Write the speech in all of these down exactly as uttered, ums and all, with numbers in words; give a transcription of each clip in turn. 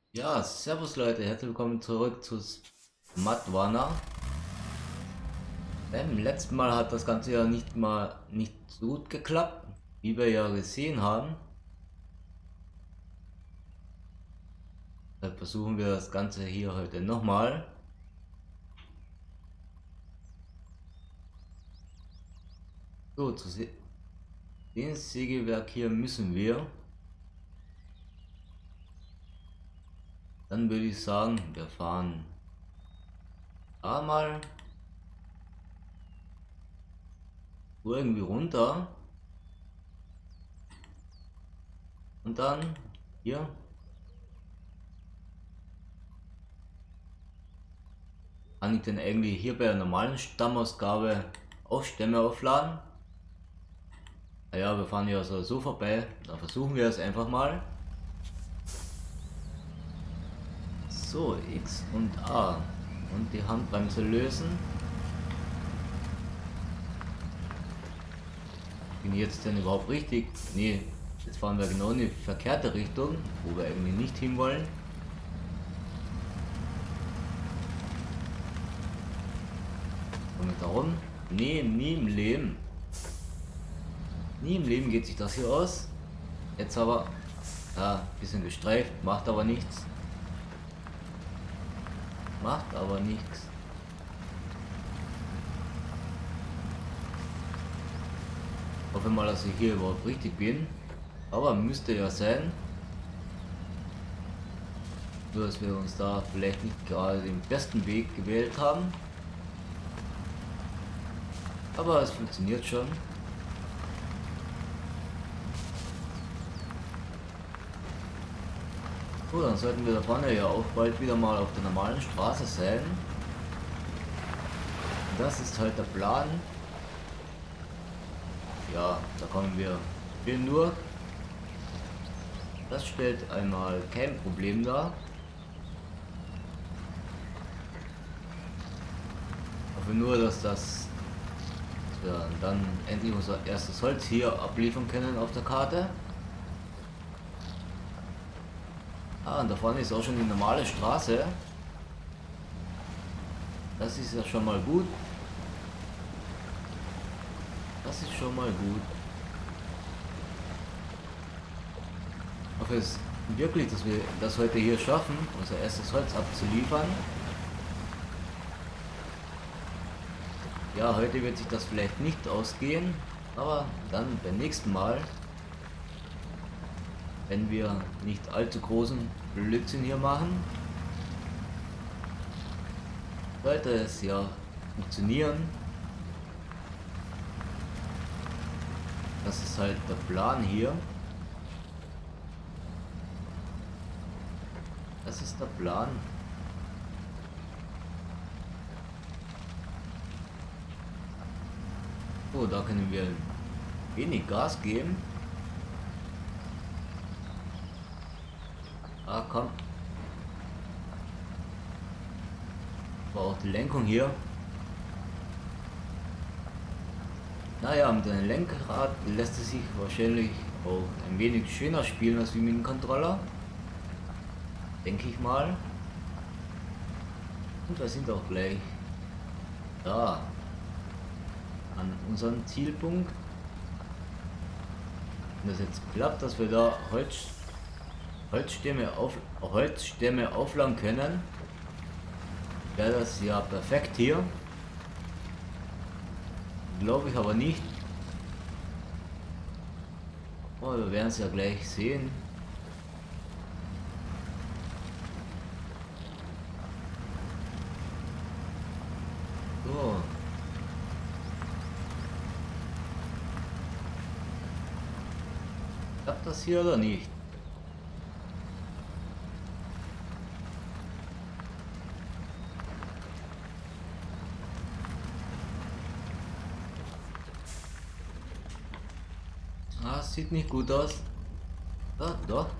Ja, servus Leute, herzlich willkommen zurück zu Smatwana. Beim letzten Mal hat das Ganze ja nicht mal nicht so gut geklappt, wie wir ja gesehen haben. Dann versuchen wir das Ganze hier heute nochmal. So, zu se den Sägewerk hier müssen wir. Dann würde ich sagen, wir fahren da mal so irgendwie runter. Und dann hier. Kann ich denn eigentlich hier bei der normalen Stammausgabe auch Stämme aufladen? Naja, wir fahren ja so, so vorbei, da versuchen wir es einfach mal. So, X und A und die Handbremse lösen. Bin ich jetzt denn überhaupt richtig? Nee, jetzt fahren wir genau in die verkehrte Richtung, wo wir eigentlich nicht hinwollen. Und darum? Nee, nie im Leben. Nie im Leben geht sich das hier aus. Jetzt aber, ja, bisschen gestreift, macht aber nichts. Macht aber nichts. Hoffe mal, dass ich hier überhaupt richtig bin. Aber müsste ja sein. Nur, dass wir uns da vielleicht nicht gerade den besten Weg gewählt haben. Aber es funktioniert schon. So, dann sollten wir da vorne ja auch bald wieder mal auf der normalen Straße sein. Das ist halt der Plan. Ja, da kommen wir schön durch. Das stellt einmal kein Problem dar. Ich hoffe nur, dass das dass wir dann endlich unser erstes Holz hier abliefern können auf der Karte. Ah, und da vorne ist auch schon die normale Straße. Das ist ja schon mal gut. Das ist schon mal gut. Ich hoffe es wirklich, dass wir das heute hier schaffen, unser erstes Holz abzuliefern. Ja, heute wird sich das vielleicht nicht ausgehen, aber dann beim nächsten Mal, wenn wir nicht allzu großen Blödsinn hier machen, sollte es ja funktionieren. Das ist halt der Plan hier. Das ist der Plan. Oh, da können wir wenig Gas geben. Ah, komm. Aber auch die Lenkung hier. Naja, mit einem Lenkrad lässt es sich wahrscheinlich auch ein wenig schöner spielen als wie mit dem Controller. Denke ich mal. Und wir sind auch gleich da an unserem Zielpunkt. Wenn das jetzt klappt, dass wir da Holz, Holzstämme, auf, Holzstämme aufladen können, wäre das ja perfekt hier. Glaube ich aber nicht. Oh, wir werden es ja gleich sehen. So. Klappt das hier oder nicht? Ah, sieht nicht gut aus. Ah, doch.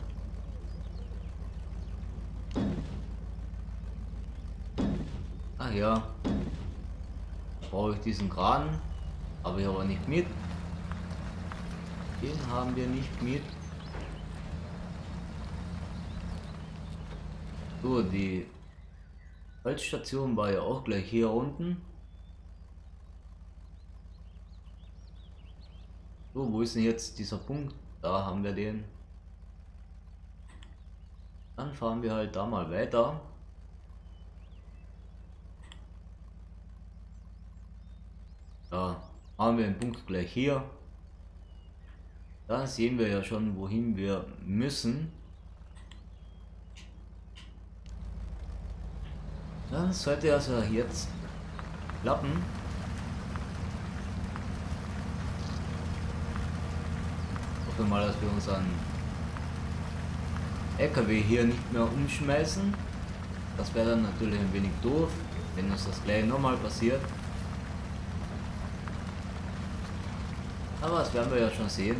Ach ja. Brauche ich diesen Kran. Habe ich aber nicht mit. Den haben wir nicht mit. So, die Holzstation war ja auch gleich hier unten. So, wo ist denn jetzt dieser Punkt? Da haben wir den. Dann fahren wir halt da mal weiter. Da haben wir den Punkt gleich hier. Da sehen wir ja schon, wohin wir müssen. Das sollte also jetzt klappen. Hoffe mal, dass wir unseren L K W hier nicht mehr umschmeißen. Das wäre dann natürlich ein wenig doof, wenn uns das gleich nochmal passiert. Aber das werden wir ja schon sehen.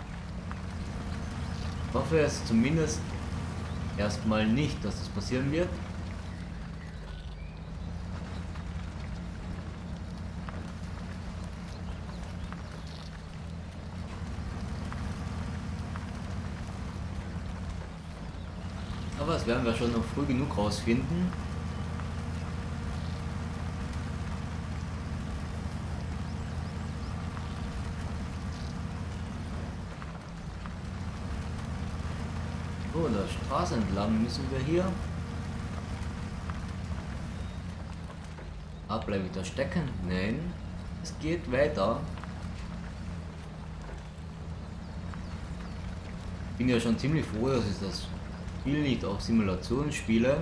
Ich hoffe es zumindest erstmal nicht, dass das passieren wird. Aber das werden wir schon noch früh genug rausfinden. So, der Straße entlang müssen wir hier. Ah, bleibe ich da stecken? Nein, es geht weiter. Ich bin ja schon ziemlich froh, dass ich das Spiel nicht auf Simulation spiele.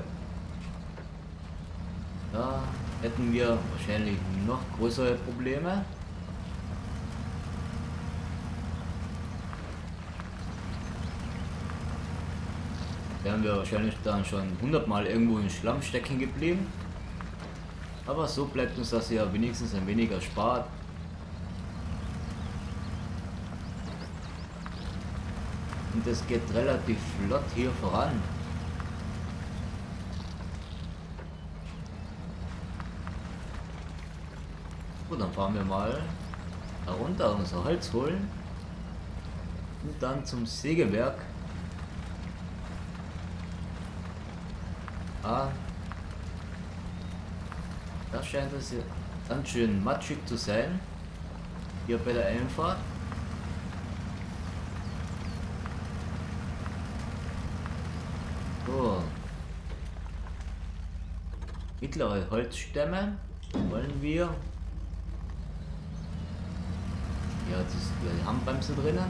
Da hätten wir wahrscheinlich noch größere Probleme. Wären wir wahrscheinlich dann schon hundertmal irgendwo in Schlamm stecken geblieben. Aber so bleibt uns das ja wenigstens ein wenig erspart. Und es geht relativ flott hier voran. Gut, dann fahren wir mal herunter unser Holz holen und dann zum Sägewerk. Ah, da scheint es ja ganz schön matschig zu sein hier bei der Einfahrt. So. Mittlere Holzstämme wollen wir. Ja, jetzt ist die Handbremse drinnen.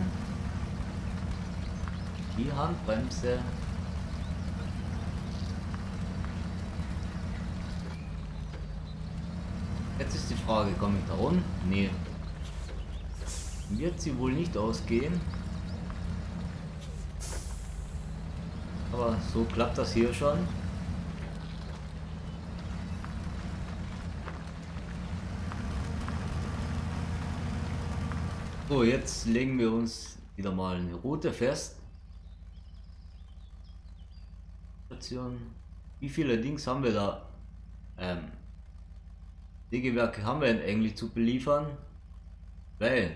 Die Handbremse. Jetzt ist die Frage, komme ich da runter? Nee. Wird sie wohl nicht ausgehen. Aber so klappt das hier schon. So, jetzt legen wir uns wieder mal eine Route fest. Wie viele Dings haben wir da? Ähm, Sägewerke haben wir denn eigentlich zu beliefern? Weil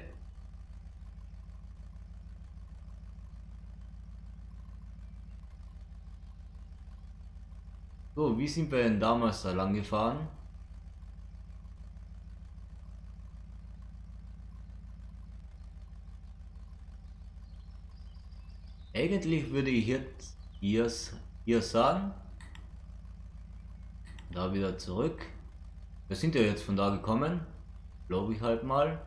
so, wie sind wir denn damals da lang gefahren? Eigentlich würde ich jetzt hier, hier sagen, da wieder zurück. Wir sind ja jetzt von da gekommen, glaube ich halt mal.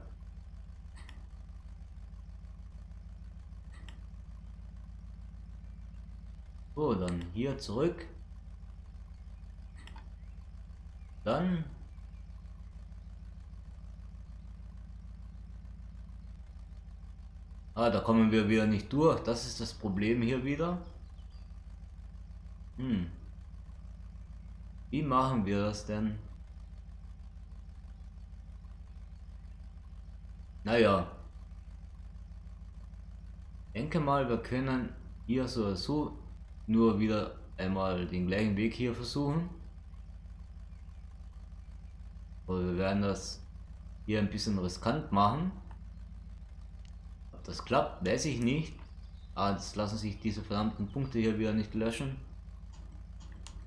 So, dann hier zurück. Dann ah, da kommen wir wieder nicht durch. Das ist das Problem hier wieder. Hm. Wie machen wir das denn? Naja. Denke mal, wir können hier so oder so nur wieder einmal den gleichen Weg hier versuchen. Aber wir werden das hier ein bisschen riskant machen. Ob das klappt, weiß ich nicht. Ah, jetzt lassen sich diese verdammten Punkte hier wieder nicht löschen.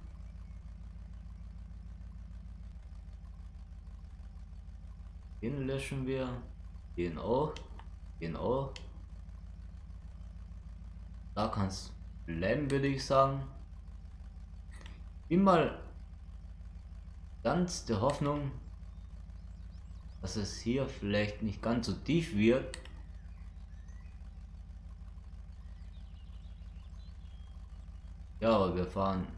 Den löschen wir. Den auch. Den auch. Da kann es bleiben, würde ich sagen. Bin mal ganz der Hoffnung, dass es hier vielleicht nicht ganz so tief wird. Ja, aber wir fahren.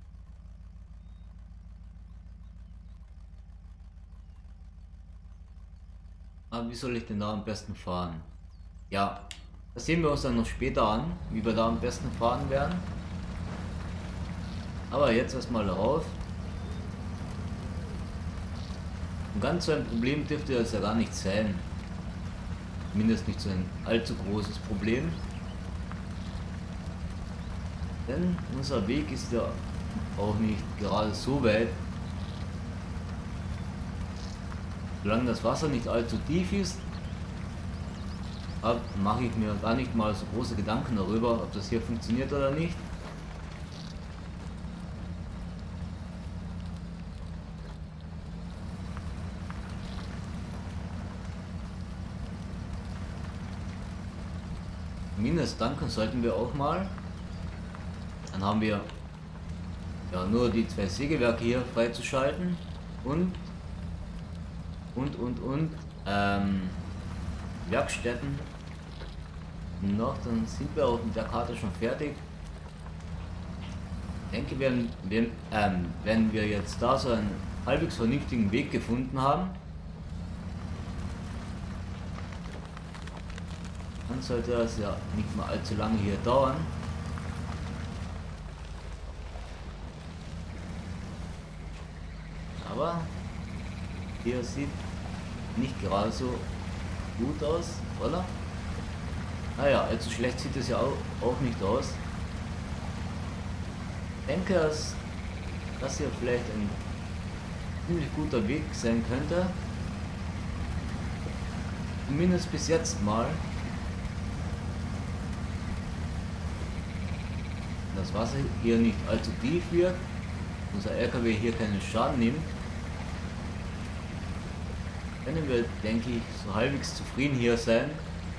Aber wie soll ich denn da am besten fahren? Ja, das sehen wir uns dann noch später an, wie wir da am besten fahren werden. Aber jetzt erstmal darauf. Und ganz so ein Problem dürfte das ja gar nicht sein. Mindestens nicht so ein allzu großes Problem. Denn unser Weg ist ja auch nicht gerade so weit. Solange das Wasser nicht allzu tief ist, mache ich mir gar nicht mal so große Gedanken darüber, ob das hier funktioniert oder nicht. Zumindest danken sollten wir auch mal. Dann haben wir ja nur die zwei Sägewerke hier freizuschalten und und und und ähm, Werkstätten noch, dann sind wir auf der Karte schon fertig. Ich denke, wenn, wenn, ähm, wenn wir jetzt da so einen halbwegs vernünftigen Weg gefunden haben, dann sollte das ja nicht mehr allzu lange hier dauern. Aber hier sieht nicht gerade so gut aus, oder? Naja, allzu schlecht sieht es ja auch, auch nicht aus. Ich denke, dass das hier vielleicht ein ziemlich guter Weg sein könnte. Zumindest bis jetzt mal. Das Wasser hier nicht allzu tief wird, unser L K W hier keinen Schaden nimmt, können wir, denke ich, so halbwegs zufrieden hier sein.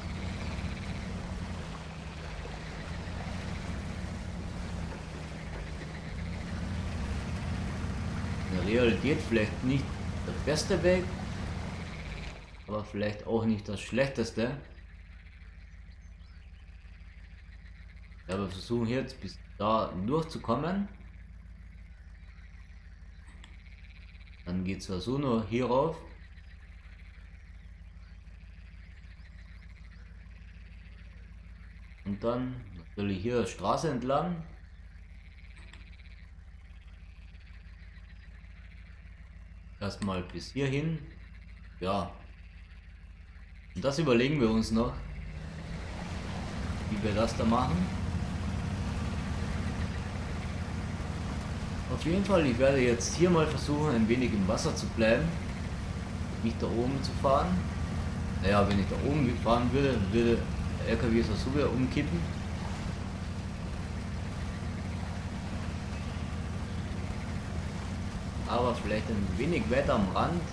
In der Realität vielleicht nicht der beste Weg, aber vielleicht auch nicht das schlechteste. Ja, wir versuchen jetzt bis da durchzukommen. Dann geht es ja so nur hier rauf. Und dann natürlich hier Straße entlang. Erstmal bis hierhin. Ja. Und das überlegen wir uns noch, wie wir das da machen. Auf jeden Fall, ich werde jetzt hier mal versuchen, ein wenig im Wasser zu bleiben. Nicht da oben zu fahren. Naja, wenn ich da oben fahren würde, würde der L K W so wieder umkippen. Aber vielleicht ein wenig weiter am Rand.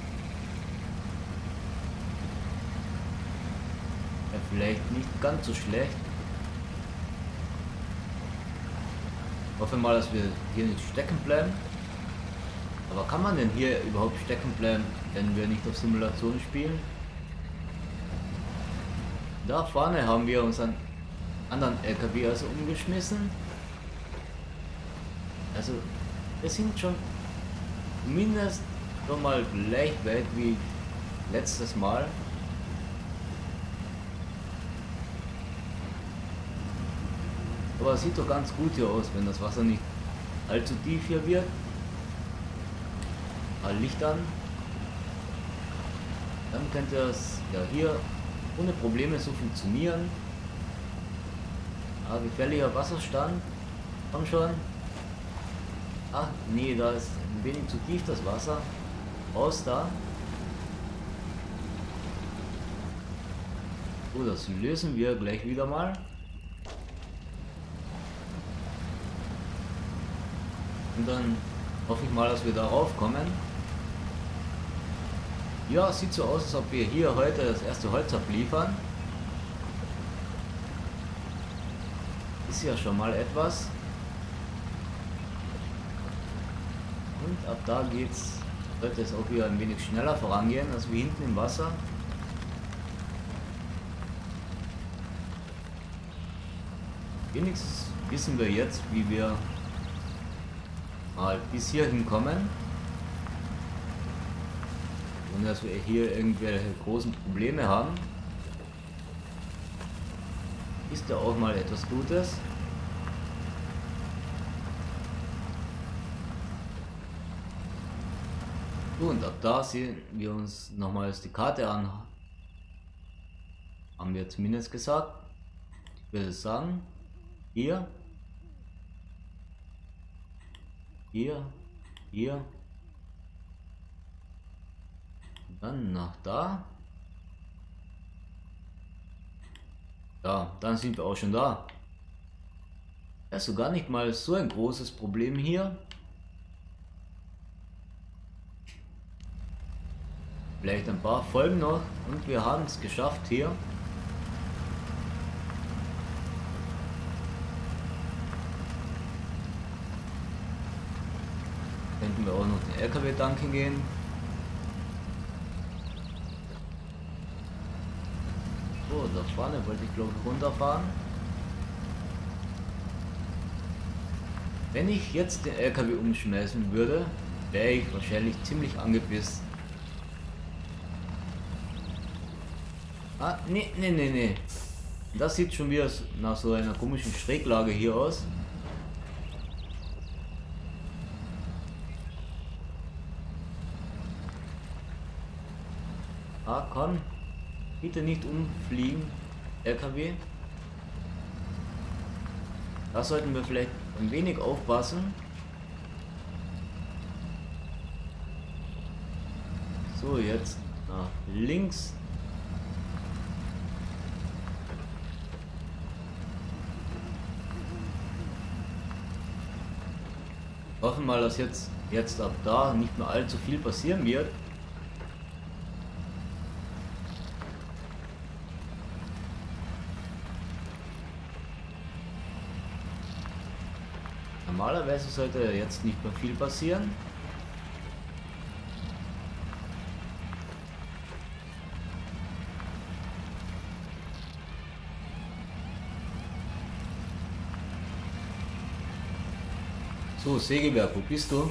Ja, vielleicht nicht ganz so schlecht. Ich hoffe mal, dass wir hier nicht stecken bleiben. Aber kann man denn hier überhaupt stecken bleiben, wenn wir nicht auf Simulation spielen? Da vorne haben wir unseren anderen L K W also umgeschmissen. Also wir sind schon mindestens schon mal gleich weit wie letztes Mal. Aber es sieht doch ganz gut hier aus, wenn das Wasser nicht allzu tief hier wird. Mal Licht an. Dann könnte es ja hier ohne Probleme so funktionieren. Ah, gefährlicher Wasserstand. Komm schon. Ach nee, da ist ein wenig zu tief das Wasser. Raus da. So, das lösen wir gleich wieder mal. Und dann hoffe ich mal, dass wir darauf kommen. Ja, sieht so aus, als ob wir hier heute das erste Holz abliefern. Ist ja schon mal etwas. Und ab da geht's, sollte es auch wieder ein wenig schneller vorangehen, als wie hinten im Wasser. Wenigstens wissen wir jetzt, wie wir mal bis hierhin kommen. Und dass wir hier irgendwelche großen Probleme haben. Ist ja auch mal etwas Gutes. So, und ab da sehen wir uns nochmals die Karte an. Haben wir zumindest gesagt. Ich würde sagen, hier, hier, hier, und dann nach da. Ja, dann sind wir auch schon da. Das ist so gar nicht mal so ein großes Problem hier. Vielleicht ein paar Folgen noch und wir haben es geschafft hier. Könnten wir auch noch den L K W tanken gehen. So, da vorne wollte ich glaube ich runterfahren. Wenn ich jetzt den L K W umschmeißen würde, wäre ich wahrscheinlich ziemlich angepisst. Ah, nee, nee, nee, nee. Das sieht schon wieder nach so einer komischen Schräglage hier aus. Ah, komm. Bitte nicht umfliegen, L K W. Da sollten wir vielleicht ein wenig aufpassen. So, jetzt nach links. Hoffen mal, dass jetzt, jetzt ab da nicht mehr allzu viel passieren wird. Normalerweise sollte jetzt nicht mehr viel passieren. So, Segeberg, wo bist du?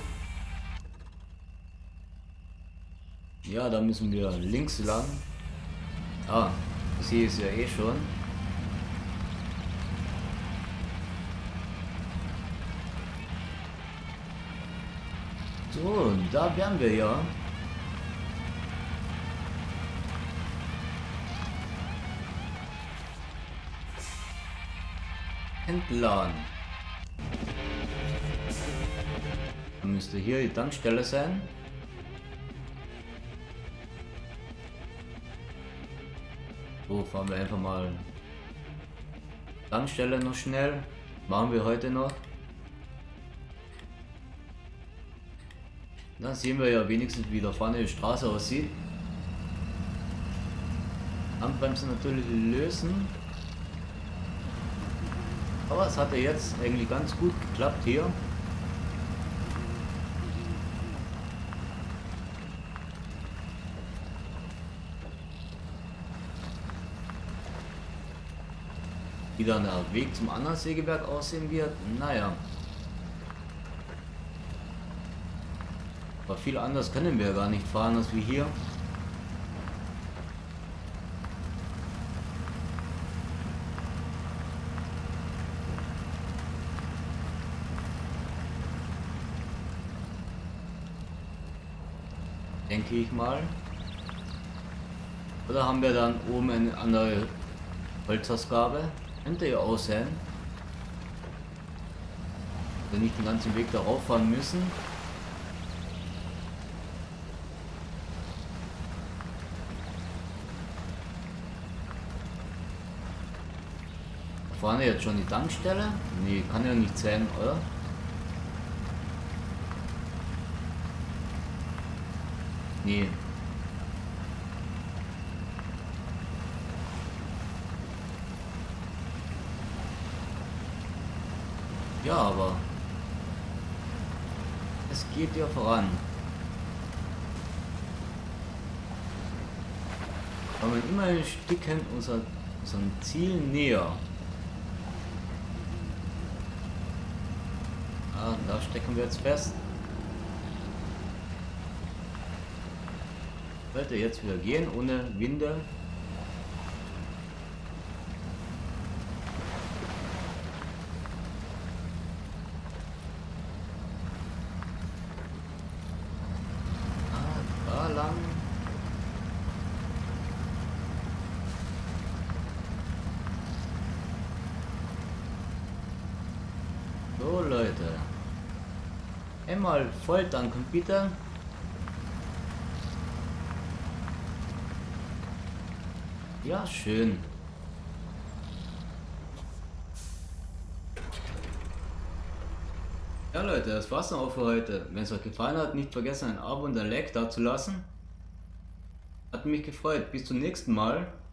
Ja, da müssen wir links lang. Ah, ich sehe es ja eh schon. So, da wären wir ja. Entladen. Dann müsste hier die Tankstelle sein. So, fahren wir einfach mal Tankstelle noch schnell. Machen wir heute noch. Dann sehen wir ja wenigstens, wie da vorne die Straße aussieht. Handbremse natürlich lösen. Aber es hatte jetzt eigentlich ganz gut geklappt hier. Wie dann der Weg zum anderen Sägewerk aussehen wird, naja. Aber viel anders können wir gar nicht fahren als wir hier. Denke ich mal. Oder haben wir dann oben eine andere Holzausgabe? Könnte ja auch sein. Wir nicht den ganzen Weg darauf fahren müssen. Vorne jetzt schon die Tankstelle? Nee, kann ja nicht sein, oder? Nee. Ja, aber es geht ja voran. Kommen immer ein Stückchen unser, unserem Ziel näher. Ah, da stecken wir jetzt fest. Sollte jetzt wieder gehen ohne Winde. Ah, da lang. So Leute. Einmal voll tanken bitte. Ja, schön. Ja Leute, das war's dann auch für heute. Wenn es euch gefallen hat, nicht vergessen ein Abo und ein Like da zu lassen. Hat mich gefreut. Bis zum nächsten Mal.